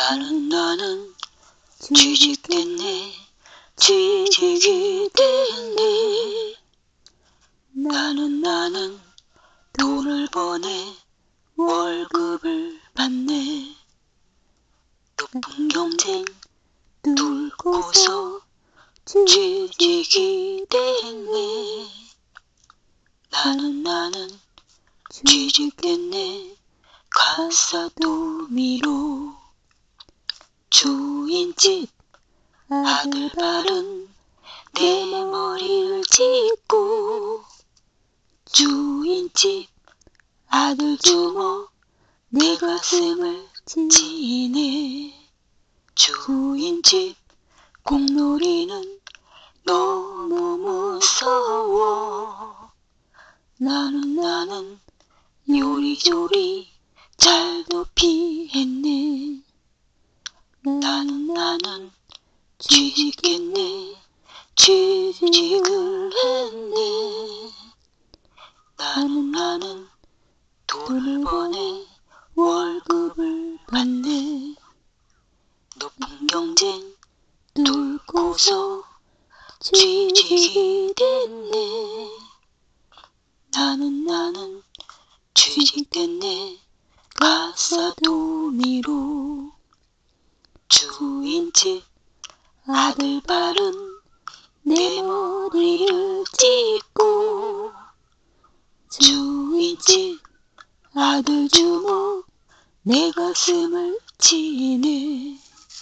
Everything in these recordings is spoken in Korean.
나는 취직됐네. 취직이 됐네. 나는 돈을 버네. 월급을 받네. 높은 경쟁 뚫고서 취직이 됐네. 나는 취직됐네. 가사도우미로 주인집 아들 발은 내 머리를 짚고, 주인집 아들 주먹 내 가슴을 치네. 주인집 공놀이는 너무 무서워. 나는 요리조리 잘도 피했네. 나는 취직했네. 취직을 했네. 나는 돈을 버네. 월급을 받네. 높은 경쟁 뚫고서 취직이 됐네. 나는 취직됐네. 가사도우미로 주인집 아들 발은 내 머리를 짚고, 주인집 아들 주먹 내 가슴을 치네.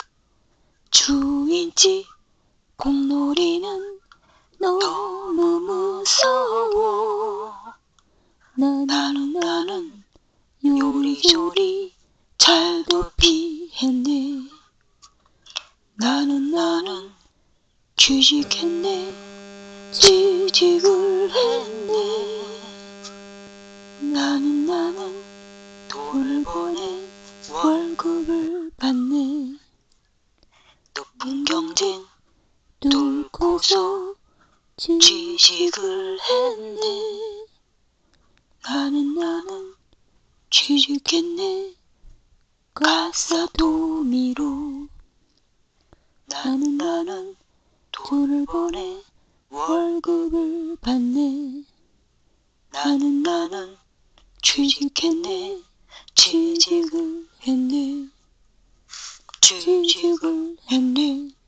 주인집 공놀이는 너무 무서워. 나는 요리조리 잘도 피했네. 나는 취직했네. 취직을 했네. 나는 돈을 버네. 월급을 받네. 높은 경쟁 뚫고서 취직을 했네. 나는 취직했네. 가사도우미로 나는 돈을 버네. 월급을 받네. 나는 취직했네. 취직을 했네. 취직을 했네.